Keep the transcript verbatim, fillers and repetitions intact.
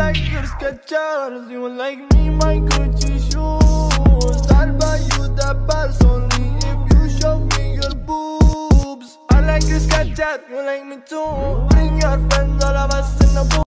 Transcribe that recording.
like your Skechers, you like me my Gucci shoes. I'll buy you the bus only if you show me your boobs. I like your Skechers, you like me too. Bring your friends, all of us in the booth.